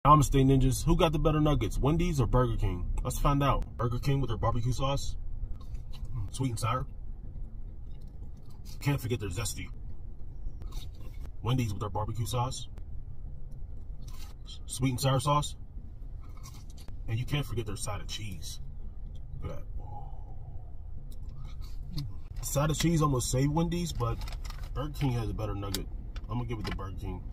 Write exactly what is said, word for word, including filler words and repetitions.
Namaste ninjas, who got the better nuggets, Wendy's or Burger King? Let's find out. Burger King with their barbecue sauce, sweet and sour. Can't forget their zesty. Wendy's with their barbecue sauce, sweet and sour sauce. And you can't forget their side of cheese. Look at that. Side of cheese almost saved Wendy's, but Burger King has a better nugget. I'm gonna give it to Burger King.